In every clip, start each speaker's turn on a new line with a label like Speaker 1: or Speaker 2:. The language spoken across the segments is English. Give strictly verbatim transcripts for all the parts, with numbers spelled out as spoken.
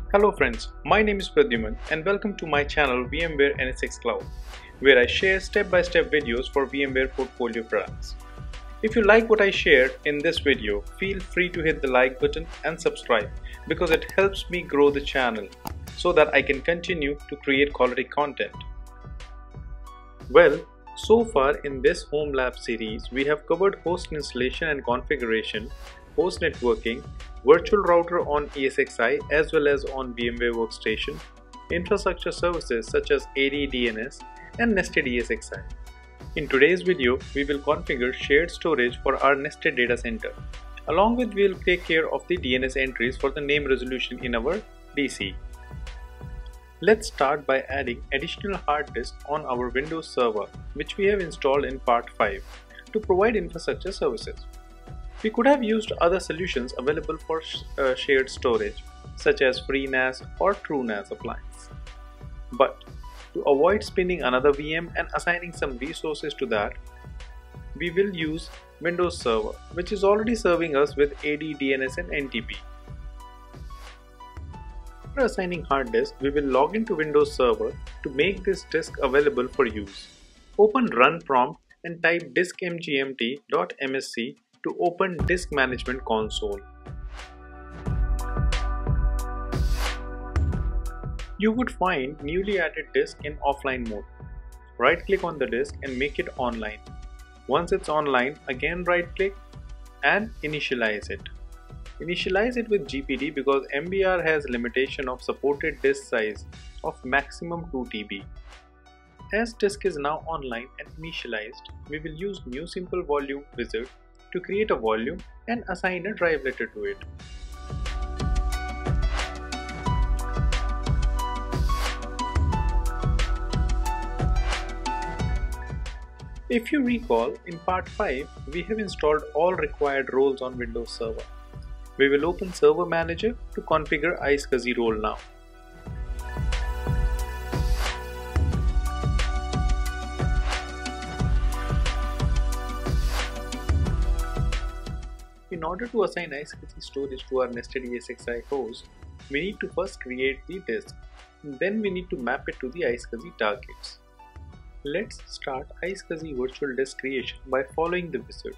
Speaker 1: Hello friends, my name is Pradyuman and welcome to my channel VMwareNSXCloud, where I share step-by-step videos for VMware portfolio products. If you like what I shared in this video, feel free to hit the like button and subscribe because it helps me grow the channel so that I can continue to create quality content. Well, so far in this Home Lab series, we have covered host installation and configuration, host networking, virtual router on ESXi as well as on VMware Workstation, infrastructure services such as A D D N S and nested ESXi. In today's video, we will configure shared storage for our nested data center. Along with we will take care of the D N S entries for the name resolution in our D C. Let's start by adding additional hard disk on our Windows server, which we have installed in part five to provide infrastructure services. We could have used other solutions available for sh uh, shared storage, such as FreeNAS or TrueNAS appliance. But to avoid spinning another V M and assigning some resources to that, we will use Windows Server, which is already serving us with A D D N S and N T P. After assigning hard disk, we will log into Windows Server to make this disk available for use. Open Run prompt and type diskmgmt.msc to open Disk Management Console. You would find newly added disk in offline mode. Right click on the disk and make it online. Once it's online, again right click and initialize it. Initialize it with G P D because M B R has limitation of supported disk size of maximum two T B. As disk is now online and initialized, we will use new simple volume wizard to create a volume and assign a drive letter to it. If you recall, in part five, we have installed all required roles on Windows Server. We will open Server Manager to configure iSCSi role now. In order to assign iSCSi storage to our nested ESXi host, we need to first create the disk. Then we need to map it to the iSCSi targets. Let's start iSCSi virtual disk creation by following the wizard.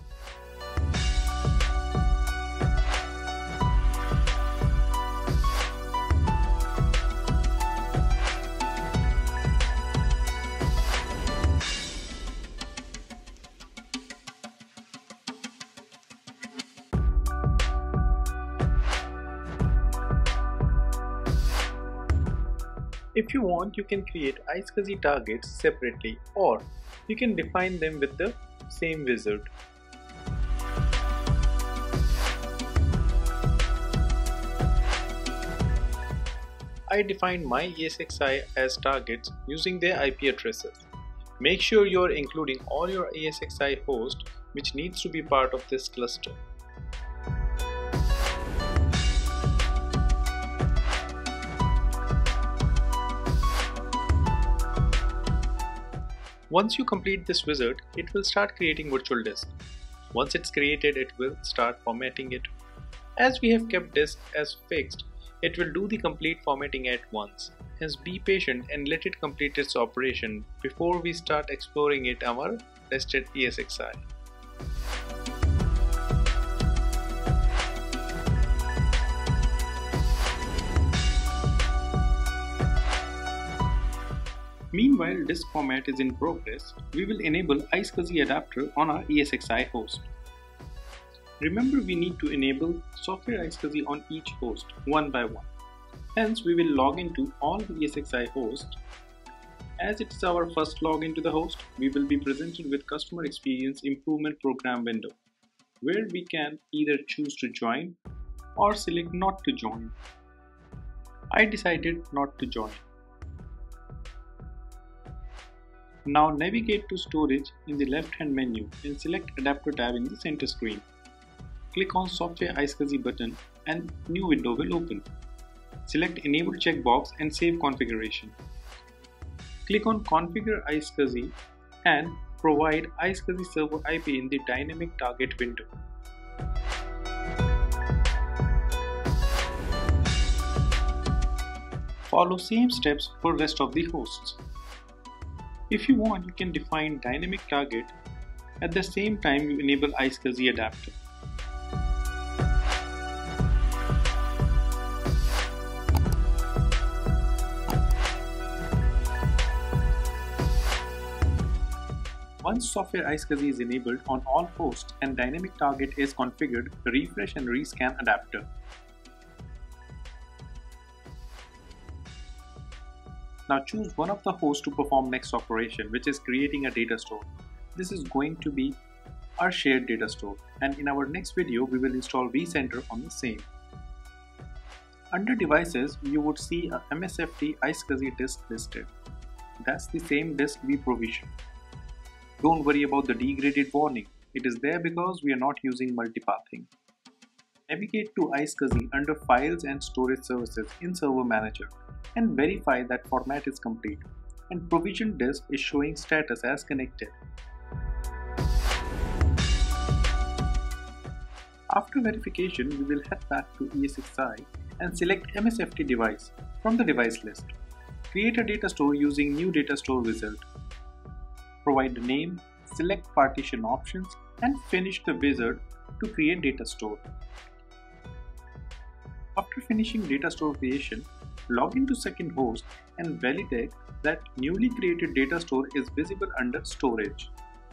Speaker 1: If you want, you can create iSCSi targets separately, or you can define them with the same wizard. I defined my ESXi as targets using their I P addresses. Make sure you are including all your ESXi hosts which needs to be part of this cluster. Once you complete this wizard, it will start creating virtual disk. Once it's created, it will start formatting it. As we have kept disk as fixed, it will do the complete formatting at once. Hence be patient and let it complete its operation before we start exploring it our nested ESXi. Meanwhile, disk format is in progress, we will enable iSCSi adapter on our ESXi host. Remember, we need to enable software iSCSi on each host one by one. Hence, we will log into all the ESXi hosts. As it is our first login to the host, we will be presented with Customer Experience Improvement Program window, where we can either choose to join or select not to join. I decided not to join. Now navigate to Storage in the left-hand menu and select Adapter tab in the center screen. Click on Software iSCSi button and new window will open. Select Enable checkbox and save configuration. Click on Configure iSCSi and provide iSCSi server I P in the dynamic target window. Follow same steps for rest of the hosts. If you want, you can define dynamic target. At the same time, you enable iSCSi adapter. Once software iSCSi is enabled on all hosts and dynamic target is configured, refresh and rescan adapter. Now choose one of the hosts to perform next operation, which is creating a data store. This is going to be our shared data store, and in our next video we will install vCenter on the same. Under devices, you would see a M S F T iSCSi disk listed. That's the same disk we provisioned. Don't worry about the degraded warning. It is there because we are not using multipathing. Navigate to iSCSi under Files and Storage Services in Server Manager and verify that format is complete and provision disk is showing status as connected. After verification, we will head back to ESXi and select M S F T device from the device list. Create a data store using new data store wizard. Provide the name, select partition options and finish the wizard to create data store. After finishing data store creation, log into second host and validate that newly created data store is visible under storage.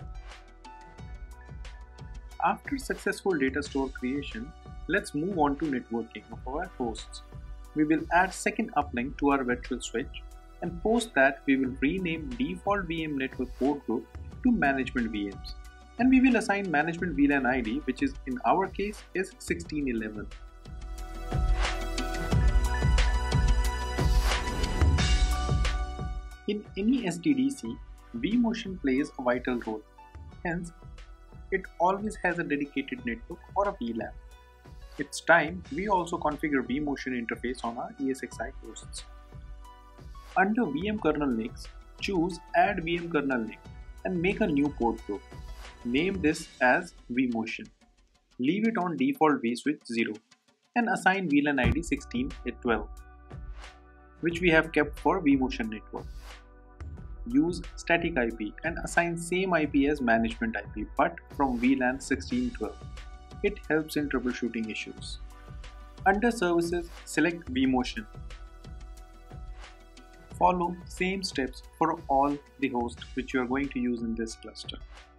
Speaker 1: After successful data store creation, let's move on to networking of our hosts. We will add second uplink to our virtual switch, and post that we will rename default V M network port group to management V Ms, and we will assign management V LAN I D, which is in our case is sixteen eleven. In any S D D C, vMotion plays a vital role. Hence, it always has a dedicated network or a V LAN. It's time we also configure vMotion interface on our ESXi hosts. Under V M kernel links, choose Add V M kernel link and make a new port group. Name this as vMotion. Leave it on default vSwitch zero and assign V LAN I D sixteen twelve, which we have kept for vMotion network. Use static I P and assign same I P as management I P but from V LAN sixteen twelve. It helps in troubleshooting issues. Under services, select vMotion. Follow same steps for all the hosts which you are going to use in this cluster.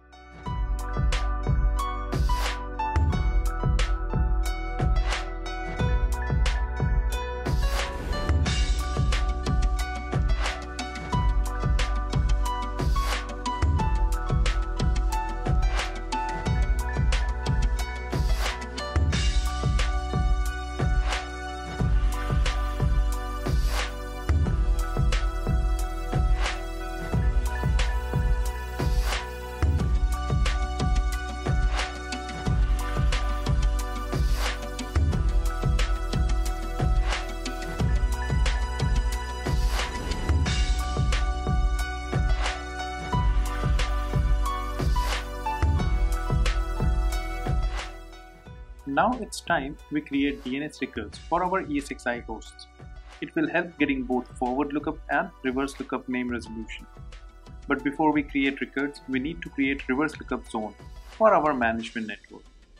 Speaker 1: Now it's time we create D N S records for our ESXi hosts. It will help getting both forward lookup and reverse lookup name resolution. But before we create records, we need to create reverse lookup zone for our management network.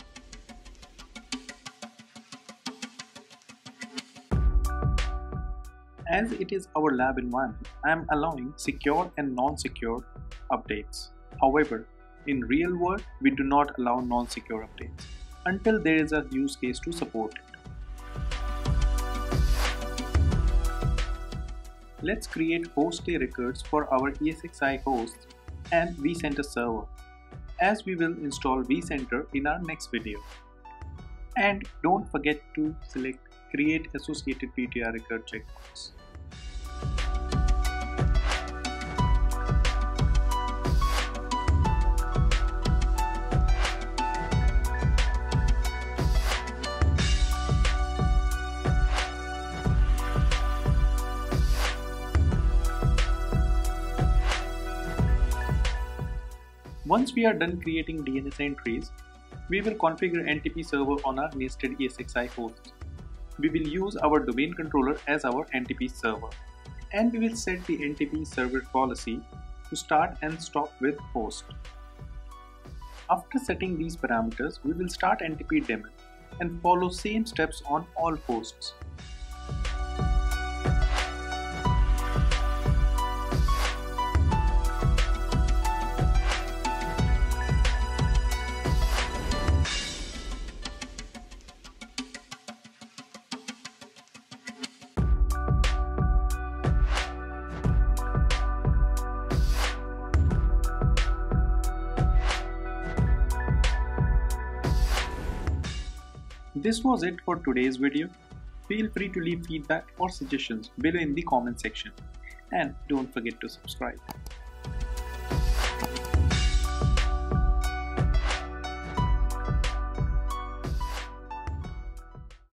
Speaker 1: As it is our lab environment, I am allowing secure and non-secure updates. However, in real world, we do not allow non-secure updates until there is a use case to support it. Let's create host day records for our ESXi hosts and vCenter server, as we will install vCenter in our next video. And don't forget to select Create Associated P T R Record checkbox. Once we are done creating D N S entries, we will configure N T P server on our nested ESXi hosts. we will use our domain controller as our N T P server, and we will set the N T P server policy to start and stop with host. After setting these parameters, we will start N T P daemon and follow same steps on all hosts. This was it for today's video. Feel free to leave feedback or suggestions below in the comment section, and don't forget to subscribe.